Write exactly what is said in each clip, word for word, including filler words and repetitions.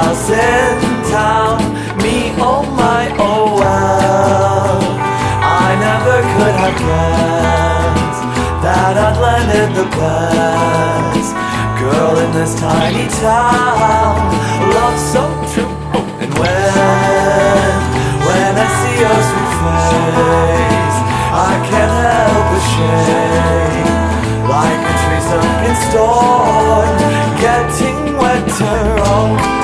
house in town. Me, oh my, oh well, I never could have guessed that I'd landed the best girl in this tiny town. Love so true, oh, and when When I see your sweet face, I can't help but shake like a tree stuck in storm, getting wetter. Oh,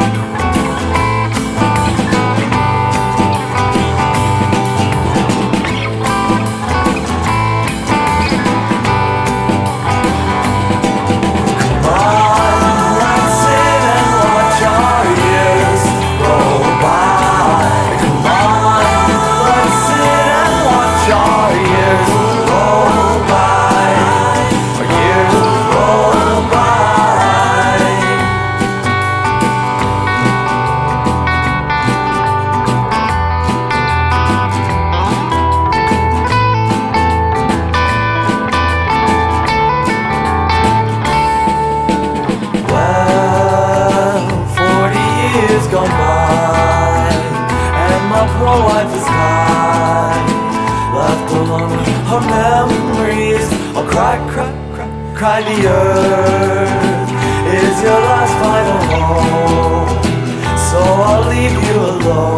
gone by, and my poor wife is gone, left alone with her memories. I'll cry, cry, cry, cry. The earth is your last final home, so I'll leave you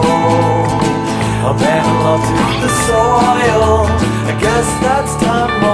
alone. Abandon love to the soil, I guess that's time.